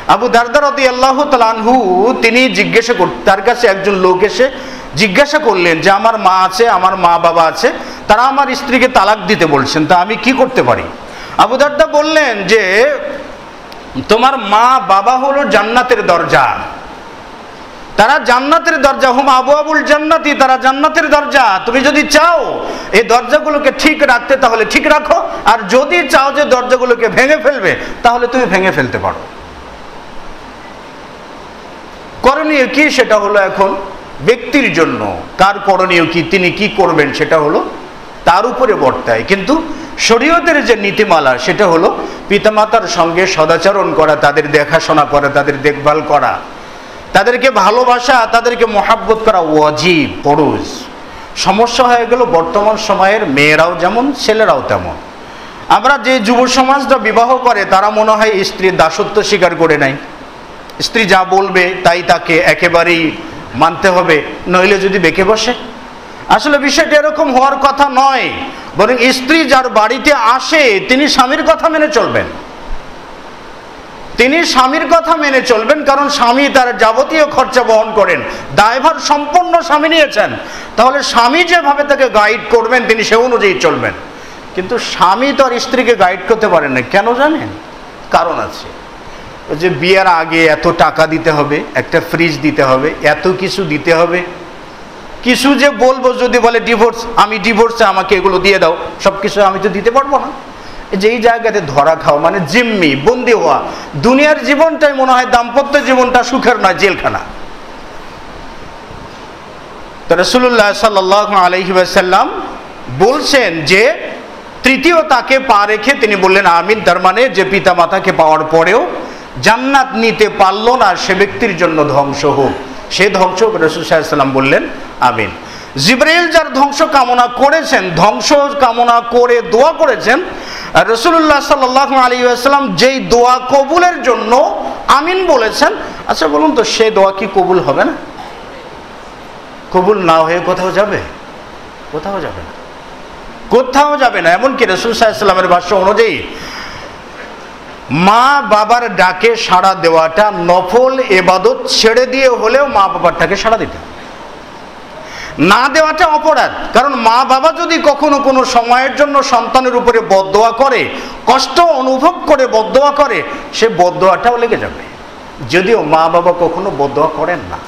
আবু দারদা রাদিয়াল্লাহু তাআলা আনহু তিনি তার কাছে একজন লোক এসে জিজ্ঞাসা করলেন যে আমার মা আছে, আমার মা বাবা আছে, তারা আমার স্ত্রীকে তালাক দিতে বলছেন, তা আমি কি করতে পারি? আবু দারদা বললেন যে তোমার মা বাবা হলো জান্নাতের দরজা, তারা জান্নাতের দরজা, হুম আবু আবুল জান্নাতি, তারা জান্নাতের দরজা। তুমি যদি চাও এই দরজাগুলোকে ঠিক রাখতে তাহলে ঠিক রাখো, আর যদি চাও যে দরজাগুলোকে ভেঙে ফেলবে তাহলে তুমি ভেঙে ফেলতে পারো। করণীয় কি সেটা হলো এখন ব্যক্তির জন্য, কার করণীয় কি, তিনি কি করবেন সেটা হলো তার উপরে বর্তায়। কিন্তু শরীয়তের যে নীতিমালা সেটা হলো পিতামাতার সঙ্গে সদাচরণ করা, তাদের দেখাশোনা করা, তাদের দেখভাল করা, তাদেরকে ভালোবাসা, তাদেরকে মহাব্বত করা ওয়াজিব, ফরজ। সমস্যা হয়ে গেল বর্তমান সময়ের মেয়েরাও যেমন ছেলেরাও তেমন। আমরা যে যুব সমাজটা বিবাহ করে তারা মনে হয় স্ত্রীর দাসত্ব স্বীকার করে নাই, স্ত্রী যা বলবে তাই তাকে একেবারেই মানতে হবে, নইলে যদি বেঁকে বসে। আসলে বিষয়টা এরকম হওয়ার কথা নয়, বরং স্ত্রী যার বাড়িতে আসে তিনি স্বামীর কথা মেনে চলবেন, তিনি স্বামীর কথা মেনে চলবেন, কারণ স্বামী তার যাবতীয় খরচা বহন করেন, দায়ভার সম্পূর্ণ স্বামী নিয়েছেন। তাহলে স্বামী যেভাবে তাকে গাইড করবেন তিনি সে অনুযায়ী চলবেন। কিন্তু স্বামী তো আর স্ত্রীকে গাইড করতে পারেন না, কেন জানেন? কারণ আছে। যে বিয়ের আগে এত টাকা দিতে হবে, একটা ফ্রিজ দিতে হবে, এত কিছু দিতে হবে, কিছু যে বলবো যদি বলে ডিভোর্স, আমি ডিভোর্সে আমাকে এগুলো দিয়ে দাও, সব কিছু আমি তো দিতে পারবো না। যেই জায়গাতে ধরা খাও মানে জিম্মি, বন্দি হওয়া। দুনিয়ার জীবনটাই মনে হয়, দাম্পত্য জীবনটা সুখের নয়, জেলখানা। তো রাসূলুল্লাহ সাল্লাল্লাহু আলাইহি ওয়াসাল্লাম বলছেন যে তৃতীয় তাকে পা রেখে তিনি বললেন আমিন। তার মানে যে পিতা মাতাকে পাওয়ার পরেও জান্নাত নিতে পারলো না সে ব্যক্তির জন্য ধ্বংস হোক, সে ধ্বংস হোক। রাসূল সাল্লাল্লাহু আলাইহি ওয়াসাল্লাম বললেন আমিন। জিবরাইল যার ধ্বংস কামনা করেছেন, ধ্বংস কামনা করে দোয়া করেছেন, রাসূলুল্লাহ সাল্লাল্লাহু আলাইহি ওয়াসাল্লাম যেই দোয়া কবুলের জন্য আমিন বলেছেন, আচ্ছা বলুন তো সেই দোয়া কি কবুল হবে না? কবুল না হয়ে কোথাও যাবে? কোথাও যাবে না, কোথাও যাবে না। এমনকি রাসূল সাল্লাল্লাহু আলাইহি ওয়াসাল্লামের ভাষ্য অনুযায়ী মা বাবার ডাকে সাড়া দেওয়াটা নফল ইবাদত, ছেড়ে দিয়ে হলেও মা বাবার ডাকে সাড়া দিতে হবে, না দেওয়াটা অপরাধ। কারণ মা বাবা যদি কখনো কোনো সময়ের জন্য সন্তানের উপরে বদদোয়া করে, কষ্ট অনুভব করে বদদোয়া করে, সে বদদোয়াটাও লেগে যাবে, যদিও মা বাবা কখনো বদদোয়া করেন না।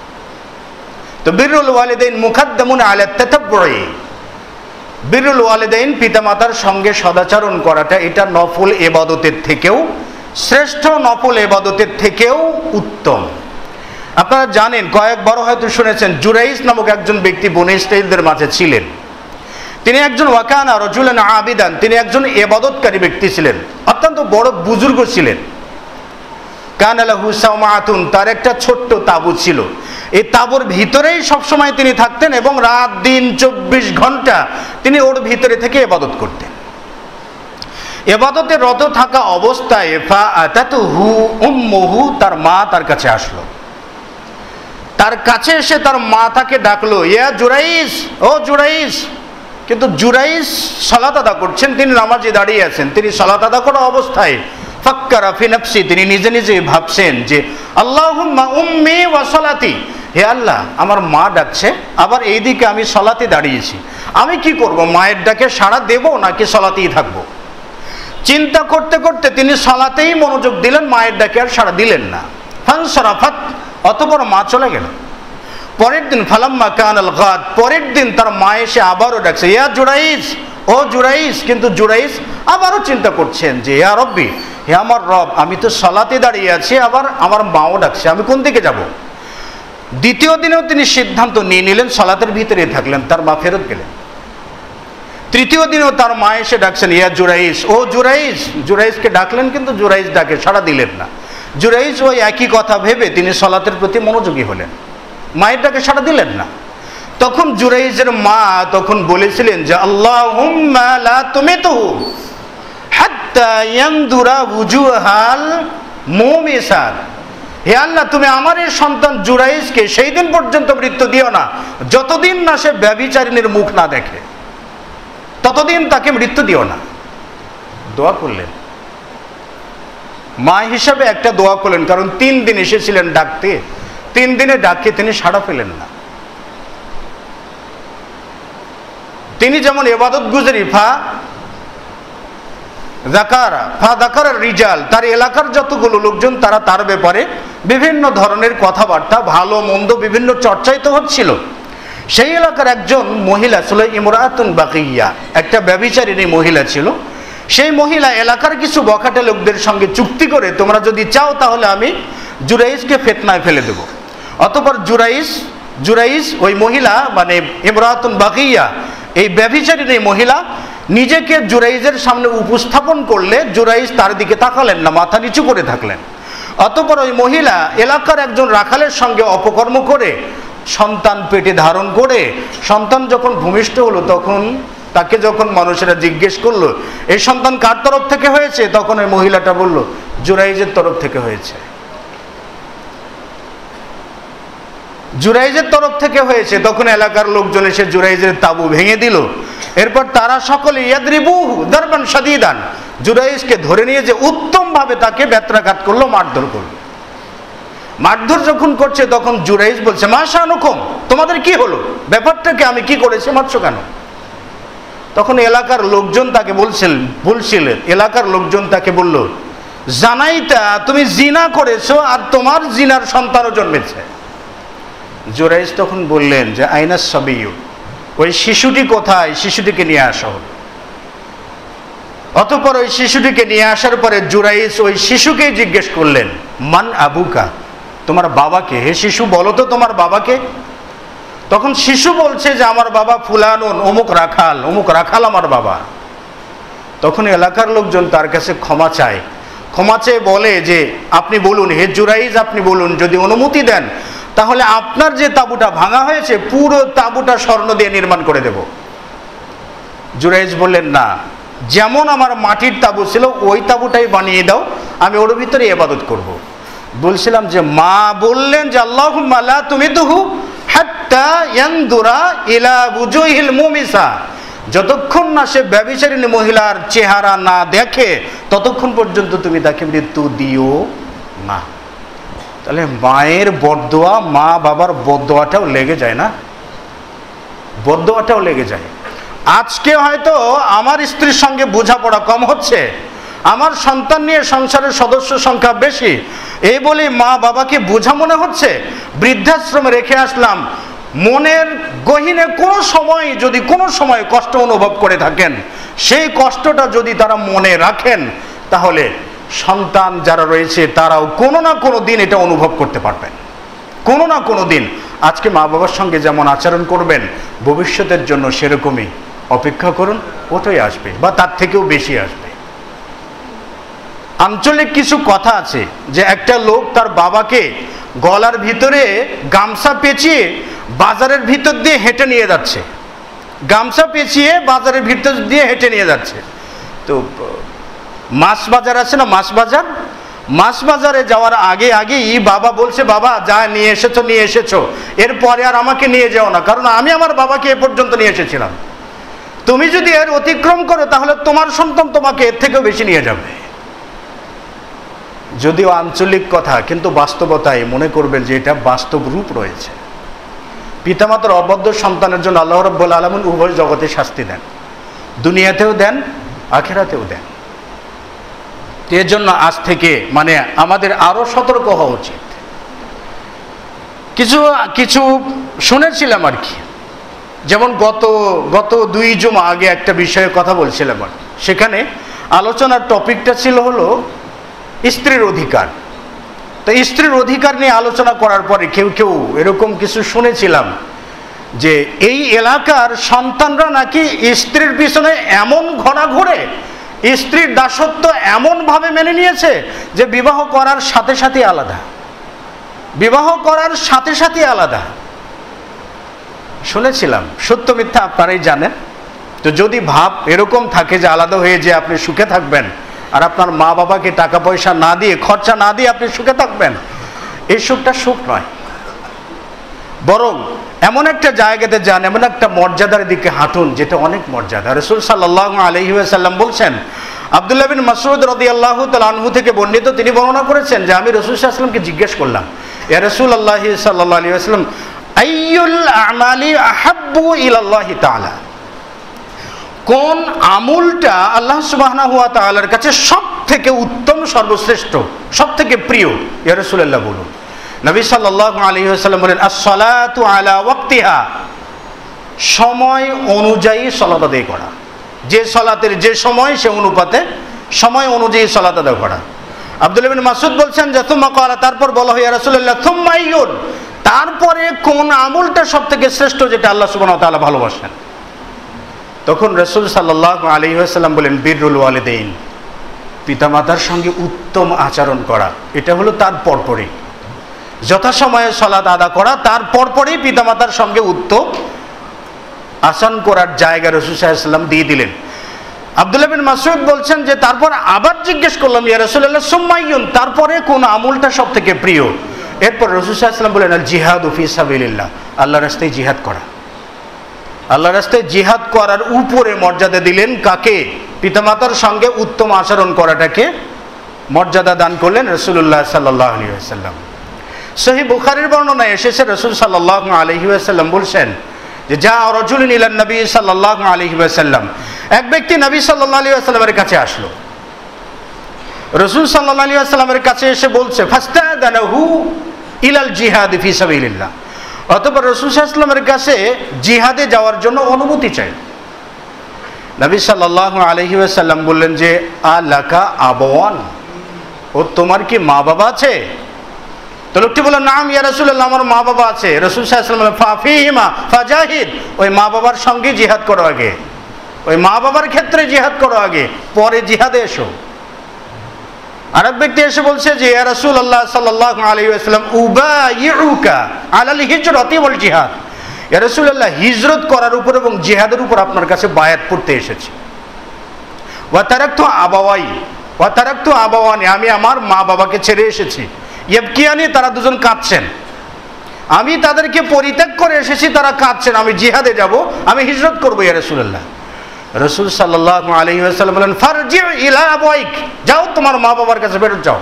তো বিররুল ওয়ালিদাইন মুকাদ্দামুন আলা তাতাব্বুই, বিররুল ওয়ালিদাইন পিতামাতার সঙ্গে সদাচরণ করাটা এটা নফল ইবাদতের থেকেও শ্রেষ্ঠ, নফল ইবাদতের থেকেও উত্তম। আপনারা জানেন, কয়েকবারও হয়তো শুনেছেন, জুরাইজ নামক একজন ব্যক্তি বনী ইসরাঈলদের মাঝে ছিলেন। তিনি একজন ওয়াকানা রাজুলান আবিদান, তিনি একজন ইবাদতকারী ব্যক্তি ছিলেন, অত্যন্ত বড় বুজুর্গ ছিলেন। কানা লাহু সাওমাতুন, তার একটা ছোট্ট তাঁবু ছিল, এই তাঁবুর ভিতরেই সবসময় তিনি থাকতেন এবং রাত দিন 24 ঘন্টা তিনি ওর ভিতরে থেকে ইবাদত করতেন। ইবাদতে রত থাকা অবস্থায় ফাআতাতুহু উম্মুহু, তার মা তার কাছে আসলো। তার কাছে এসে তার মা তাকে ডাকলো, ইয়া জুরাইজ, ও জুরাইজ। কিন্তু জুরাইজ সালাত আদা করছেন, তিনি নামাজে দাঁড়িয়ে আছেন। তিনি সালাত আদা করা অবস্থায় ফাক্কারা ফি নাফসি, তিনি নিজে নিজে ভাবছেন যে আল্লাহুম্মা উম্মি ওয়া সালাতি, হে আল্লাহ আমার মা ডাকছে, আবার এইদিকে আমি সালাতে দাঁড়িয়েছি, আমি কি করব? মায়ের ডাকে সাড়া দেব নাকি সালাতেই থাকবো? চিন্তা করতে করতে তিনি সালাতেই মনোযোগ দিলেন, মায়ের ডাকে আর সাড়া দিলেন না। ফানসারাফাত, অতঃপর মা চলে গেল। পরের দিন ফালাম্মা কানাল গাদ, পরের দিন তার মা এসে আবারও ডাকছে, ইয়া জুরাইজ, ও জুরাইজ। কিন্তু জুরাইজ আবারও চিন্তা করছেন যে ইয়া রব্বি, হে আমার রব, আমি তো সালাতে দাঁড়িয়ে আছি, আবার আমার মাও ডাকছে, আমি কোন দিকে যাব? দ্বিতীয় দিনেও তিনি সিদ্ধান্ত নিয়ে নিলেন, সালাতের ভিতরে থাকলেন, তার মা ফেরত গেলেন। তৃতীয় দিনেও তার মা এসে ডাকছেন, ইয়া জুরাইজ, ও জুরাইজ। জুরাইজকে ডাকলেন কিন্তু জুরাইজ ডাকে সাড়া দিলেন না। জুরাইজ ওই একই কথা ভেবে তিনি সালাতের প্রতি মনোযোগী হলেন, মায়ের ডাকে সাড়া দিলেন না। তখন জুরাইজের মা তখন বলেছিলেন যে আল্লাহুম্মা লা তুমিতুহু হাত্তা ইয়ানদুরা উজুহাল মুমিসাত, হে আল্লাহ তুমি আমার এই সন্তান জুরাইজকে সেই দিন পর্যন্ত মৃত্যু দিও না যতদিন না সে ব্যভিচারিণীর মুখ না দেখে, ততদিন তাকে মৃত্যু দিও না। দোয়া করলেন। মা হিসাবে একটা দোয়া করলেন, কারণ 3 দিন এসেছিলেন ডাকতে, 3 দিনে ডাকে তিনি সাড়া পেলেন না। তিনি যেমন ইবাদত গুজারি ফা দাকারা রিজাল, তার এলাকার যতগুলো লোকজন তারা তার ব্যাপারে বিভিন্ন ধরনের কথাবার্তা ভালো মন্দ বিভিন্ন চর্চাই তো হচ্ছিল। সেই এলাকার একজন মহিলা ছিল ইমরাতুন বাকিয়া, একটা ব্যভিচারিণী মহিলা ছিল। সেই মহিলা এলাকার কিছু বখাটে লোকদের সঙ্গে চুক্তি করে, তোমরা যদি চাও তাহলে আমি জুরাইজকে ফিতনায় ফেলে দেব। অতঃপর জুরাইজ ওই মহিলা মানে ইমরাতুন বাকিয়া, এই ব্যভিচারিণী মহিলা নিজেকে জুরাইজের সামনে উপস্থাপন করলে জুরাইজ তার দিকে তাকালেন না, মাথা নিচু করে থাকলেন। অতঃপর ওই মহিলা এলাকার একজন রাখালের সঙ্গে অপকর্ম করে সন্তান পেটে ধারণ করে, সন্তান যখন ভূমিষ্ঠ হলো তখন তাকে যখন মানুষেরা জিজ্ঞেস করলো এই সন্তান কার তরফ থেকে হয়েছে, তখন ওই মহিলাটা বলল জুরাইজের তরফ থেকে হয়েছে, জুরাইজের তরফ থেকে হয়েছে। তখন এলাকার লোকজন এসে জুরাইজের তাবু ভেঙে দিল। এরপর তারা সকলে ইয়াদরিবুহু দারবান শাদীদান, জুরাইজকে ধরে নিয়ে যে উত্তমভাবে তাকে বেত্রাঘাত করলো, মারধর করলো। মারধর যখন করছে তখন জুরাইজ বলছে মা শানুকুম, তোমাদের কি হলো, ব্যাপারটাকে আমি কি করেছি, মারছো কেন? তখন এলাকার লোকজন তাকে বলছিলেন এলাকার লোকজন তাকে বলল জানাইতা তুমি জিনা করেছো আর তোমার জিনার সন্তানও জন্মেছে। জুরাইজ তখন বললেন যে আইনাস সাবিয়্যু, ওই শিশুটি কোথায়, শিশুটিকে নিয়ে আসা হলো। অতঃপর ওই শিশুটিকে নিয়ে আসার পরে জুরাইজ ওই শিশুকেই জিজ্ঞেস করলেন মান আবুকা, তোমার বাবাকে, হে শিশু বলো তো তোমার বাবাকে। তখন শিশু বলছে যে আমার বাবা ফুলানুন, অমুক রাখাল আমার বাবা। তখন এলাকার লোকজন তার কাছে ক্ষমা চেয়ে বলে যে আপনি বলুন, হে জুরাইজ আপনি বলুন, যদি অনুমতি দেন তাহলে আপনার যে তাঁবুটা ভাঙা হয়েছে পুরো তাঁবুটা স্বর্ণ দিয়ে নির্মাণ করে দেব। জুরাইজ বললেন না, যেমন আমার মাটির তাঁবু ছিল ওই তাঁবুটাই বানিয়ে দাও, আমি ওর ভিতরে ইবাদত করব। বলছিলাম যে মা বললেন যে আল্লাহুম্মা লা তুমিতুহু হাত্তা ইয়ানদুরা ইলা বুজুহিল মুমিসা, যতক্ষণ না সে ব্যভিচারিণী মহিলার চেহারা না দেখে ততক্ষণ পর্যন্ত তুমি তাকে মৃত্যু দিও না। তাহলে মায়ের বদদোয়া, মা বাবার বদদোয়াটাও লেগে যায় না, বদদোয়াটাও লেগে যায়। আজকে হয়তো আমার স্ত্রীর সঙ্গে বোঝাপড়া কম হচ্ছে, আমার সন্তান নিয়ে সংসারের সদস্য সংখ্যা বেশি, এই বলে মা বাবাকে বোঝা মনে হচ্ছে, বৃদ্ধাশ্রমে রেখে আসলাম। মনের গহীনে কোনো সময় কষ্ট অনুভব করে থাকেন, সেই কষ্টটা যদি তারা মনে রাখেন তাহলে সন্তান যারা রয়েছে তারাও কোনো না কোনো দিন এটা অনুভব করতে পারবেন, কোনো না কোনো দিন। আজকে মা বাবার সঙ্গে যেমন আচরণ করবেন ভবিষ্যতের জন্য সেরকমই অপেক্ষা করুন, ওটাই আসবে বা তার থেকেও বেশি আসবে। আঞ্চলিক কিছু কথা আছে যে একটা লোক তার বাবাকে গলার ভিতরে গামছা পেঁচিয়ে বাজারের ভিতর দিয়ে হেঁটে নিয়ে যাচ্ছে, গামছা পেঁচিয়ে বাজারের ভিতর দিয়ে হেঁটে নিয়ে যাচ্ছে। তো মাছ বাজার আছে না, মাছ বাজারে যাওয়ার আগেই বাবা বলছে বাবা যা নিয়ে এসেছো, এরপরে আর আমাকে নিয়ে যাও না, কারণ আমি আমার বাবাকে এ পর্যন্ত নিয়ে এসেছিলাম, তুমি যদি এর অতিক্রম করো তাহলে তোমার সন্তান তোমাকে এর থেকেও বেশি নিয়ে যাবে। যদিও আঞ্চলিক কথা, কিন্তু বাস্তবতায় মনে করবেন যে এটা বাস্তব রূপ রয়েছে। পিতামাতার অবদ্ধ সন্তানের জন্য আল্লাহ রাব্বুল আলামিন উভয় জগতে শাস্তি দেন, দুনিয়াতেও দেন আখিরাতেও দেন। এর জন্য আজ থেকে মানে আমাদের আরো সতর্ক হওয়া উচিত। কিছু শুনেছিলাম আর কি, যেমন গত 2 জুমা আগে একটা বিষয়ে কথা বলছিলাম, আর সেখানে আলোচনার টপিকটা ছিল হলো স্ত্রীর অধিকার। তো স্ত্রীর অধিকার নিয়ে আলোচনা করার পরে কেউ এরকম কিছু শুনেছিলাম যে এই এলাকার সন্তানরা নাকি স্ত্রীর পিছনে এমন ঘোরে, স্ত্রীর দাসত্ব এমনভাবে মেনে নিয়েছে যে বিবাহ করার সাথে সাথে আলাদা শুনেছিলাম। সত্য মিথ্যা আপনারাই জানেন। তো যদি ভাব এরকম থাকে যে আলাদা হয়ে যে আপনি সুখে থাকবেন আর আপনার মা বাবাকে টাকা পয়সা না দিয়ে, খরচা না দিয়ে আপনি সুখে থাকবেন, এই সুখটা সুখ নয়, বরং এমন একটা জায়গাতে যান, এমন একটা মর্যাদার দিকে হাঁটুন যেটা অনেক মর্যাদা। রাসূল সাল্লাল্লাহু আলাইহি ওয়াসাল্লাম বলছেন আব্দুল্লাহ বিন মাসউদ রাদিয়াল্লাহু তাআলা আনহু থেকে বর্ণিত, তিনি বর্ণনা করেছেন যে আমি রাসূল সাল্লাল্লাহু আলাইহি ওয়াসাল্লামকে জিজ্ঞেস করলাম, ইয়া রাসূলুল্লাহ সাল্লাল্লাহু আলাইহি ওয়াসাল্লাম, আইয়ুল আমালি আহাব্বু ইলাল্লাহি তাআলা, কোন আমলটা আল্লাহ সুবহানাহু ওয়া তাআলার কাছে সবথেকে উত্তম, সর্বশ্রেষ্ঠ, সবথেকে প্রিয়? ইয়া রাসূলুল্লাহ বলুন। নবী সাল্লাল্লাহু আলাইহি ওয়াসাল্লাম বলেন, আস-সালাতু আলা ওয়াক্তিহা, সময় অনুযায়ী সালাত আদায় করা। যে সালাতের যে সময়, সে অনুপাতে সময় অনুযায়ী সালাত আদায় করা। আব্দুল্লাহ বিন মাসউদ বলছেন যে সুম্মা ক্বালা, তারপর বলা হয়, ইয়া রাসূলুল্লাহ সুম্মা আইয়ুন, তারপরে কোন আমলটা সবথেকে শ্রেষ্ঠ, যেটা আল্লাহ সুবহানাহু ওয়া তাআলা ভালোবাসেন? তখন রাসূল সাল্লাল্লাহু আলাইহি ওয়াসাল্লাম বলেন, বিররুল ওয়ালিদাইন, পিতামাতার সঙ্গে উত্তম আচরণ করা। এটা হলো তার পরপরই, যথাসময়ে সালাত আদা করা, তার পরপরই পিতামাতার সঙ্গে উত্তম আচরণ করার জায়গা রাসূল সাল্লাল্লাহু আলাইহি ওয়াসাল্লাম দিয়ে দিলেন। আব্দুল্লাহ বিন মাসউদ বলছেন যে তারপর আবার জিজ্ঞেস করলাম, ইয়া রাসূলুল্লাহ সুম্মা আইয়ুন, তারপরে কোন আমলটা সবথেকে প্রিয়? এরপর রাসূল সাল্লাল্লাহু আলাইহি ওয়াসাল্লাম বলেন, আল জিহাদু ফি সাবিলিল্লাহ, আল্লাহর রাস্তায় জিহাদ করা। আল্লাহর রাস্তায় জিহাদ করার উপরে মর্যাদা দিলেন কাকে? পিতামাতার সঙ্গে উত্তম আচরণ করাটাকে মর্যাদা দান করলেন রাসূলুল্লাহ সাল্লাল্লাহু আলাইহি ওয়াসাল্লাম। সহিহ বুখারীর বর্ণনায় এসেছে, রাসূল সাল্লাল্লাহু আলাইহি ওয়াসাল্লাম বলছেন যে যা রাজুলুন ইলান নবী সাল্লাল্লাহু আলাইহি ওয়াসাল্লাম, এক ব্যক্তি নবী সাল্লাল্লাহু আলাইহি ওয়াসাল্লামের কাছে আসলো। রাসূল সাল্লাল্লাহু আলাইহি ওয়াসাল্লামের কাছে এসে বলছে, ফাস্তাদানাহু ইলাল জিহাদ ফি সাবিলিল্লাহ, অতঃপর রাসূল সাল্লাল্লাহু আলাইহি ওয়াসাল্লামের কাছে জিহাদে যাওয়ার জন্য অনুমতি চাই। নবী সাল্লাল্লাহু আলাইহি ওয়াসাল্লাম বললেন যে আলাকা আবাওয়ান, ও তোমার কি মা বাবা আছে? তো লোকটি বলল, নাম ইয়া রাসূলুল্লাহ, আমার মা বাবা আছে। রাসূল সাল্লাল্লাহু আলাইহি ওয়াসাল্লাম বললেন, ফাফিহিমা ফাজাহিদ, ওই মা বাবার সঙ্গে জিহাদ করো আগে, ওই মা বাবার ক্ষেত্রে জিহাদ করো আগে, পরে জিহাদে এসো। আরেক ব্যক্তি এসে বলছে যে ইয়া রাসূলুল্লাহ সাল্লাল্লাহু আলাইহি ওয়াসাল্লাম, উবাইউকা আলাল হিজরাতি ওয়াল জিহাদ, ইয়া রাসূলুল্লাহ, হিজরত করার উপর এবং জিহাদের উপর আপনার কাছে বায়াত পড়তে এসেছি। ওয়া তারাকতু আবাওয়ানি, আমি আমার মা বাবাকে ছেড়ে এসেছি। ইয়াবকিয়ানি, তারা দুজন কাঁদছেন, আমি তাদেরকে পরিত্যাগ করে এসেছি, তারা কাঁদছেন, আমি জিহাদে যাব, আমি হিজরত করবো ইয়া রাসূলুল্লাহ। রাসূল সাল্লাল্লাহু আলাইহি ওয়াসাল্লাম বলেন, ফারজি ইলা আবাইক, যাও তোমার মা বাবার কাছে ফেরত যাও।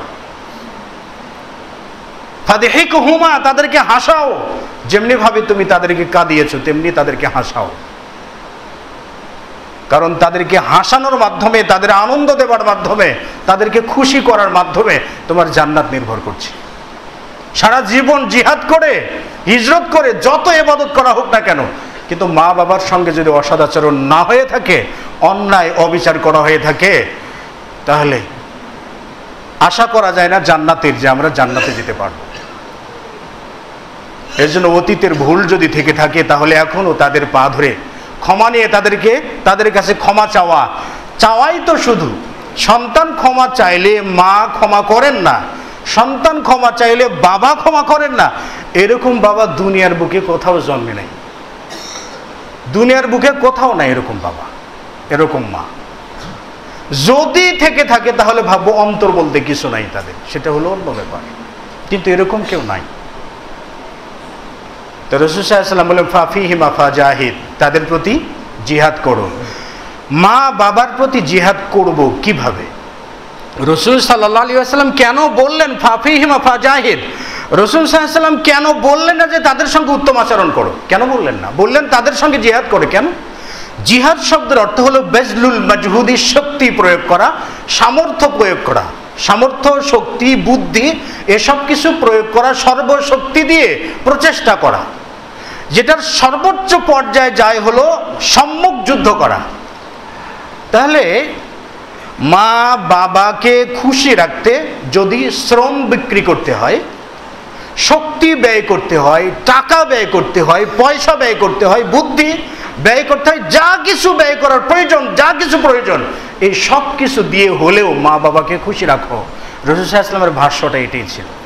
ফাদহিকহুমা, তাদেরকে হাসাও, যেমনি ভাবে তুমি তাদেরকে কাঁদিয়েছো তেমনি তাদেরকে হাসাও। কারণ তাদেরকে হাসানোর মাধ্যমে, তাদের আনন্দ দেওয়ার মাধ্যমে, তাদেরকে খুশি করার মাধ্যমে তোমার জান্নাত নির্ভর করছে। সারা জীবন জিহাদ করে, হিজরত করে, যত ইবাদত করা হোক না কেন, কিন্তু মা বাবার সঙ্গে যদি অসদাচরণ না হয়ে থাকে, অন্যায় অবিচার করা হয়ে থাকে, তাহলে আশা করা যায় না জান্নাতের, যে আমরা জান্নাতে যেতে পারব। এর জন্য অতীতের ভুল যদি থেকে থাকে, তাহলে এখনো তাদের পা ধরে ক্ষমা নিয়ে তাদের কাছে ক্ষমা চাওয়াই তো শুধু। সন্তান ক্ষমা চাইলে মা ক্ষমা করেন না, সন্তান ক্ষমা চাইলে বাবা ক্ষমা করেন না, এরকম বাবা দুনিয়ার বুকে কোথাও জন্মে নাই, দুনিয়ার বুকে কোথাও নাই এরকম বাবা, এরকম মা। যদি থেকে থাকে তাহলে ভাববো অন্তর বলতে কিছু নাই তাদের, সেটা হলো অন্য ব্যাপার, কিন্তু এরকম কেউ নাই। তো রাসূল সাল্লাল্লাহু আলাইহি ওয়াসাল্লাম বলেন, ফাফিহিমা ফাজাহিদ, তাদের প্রতি জিহাদ করো। মা বাবার প্রতি জিহাদ করব কিভাবে? রাসূল সাল্লাল্লাহু আলাইহি ওয়াসাল্লাম কেন বললেন ফাফিহিমা ফাজাহিদ? রাসূল সাল্লাল্লাহু আলাইহি ওয়াসাল্লাম কেন বললেন না যে তাদের সঙ্গে উত্তম আচরণ করো? কেন বললেন না? বললেন তাদের সঙ্গে জিহাদ করে। কেন? জিহাদ শব্দের অর্থ হলো বেজলুল মাজহুদি, শক্তি প্রয়োগ করা, সামর্থ্য প্রয়োগ করা, সামর্থ্য, শক্তি, বুদ্ধি এসব কিছু প্রয়োগ করা, সর্বশক্তি দিয়ে প্রচেষ্টা করা, যেটার সর্বোচ্চ পর্যায়ে যায় হলো সম্মুখ যুদ্ধ করা। তাহলে মা বাবাকে খুশি রাখতে যদি শ্রম বিক্রি করতে হয়, শক্তি ব্যয় করতে হয়, টাকা ব্যয় করতে হয়, পয়সা ব্যয় করতে হয়, বুদ্ধি ব্যয় করতে হয়, যা কিছু ব্যয় করার প্রয়োজন, যা কিছু প্রয়োজন, এই সব কিছু দিয়ে হলেও মা বাবাকে খুশি রাখো। রাসূল সাল্লাল্লাহু আলাইহি ওয়াসাল্লামের ভাষ্যটা এটাই ছিল।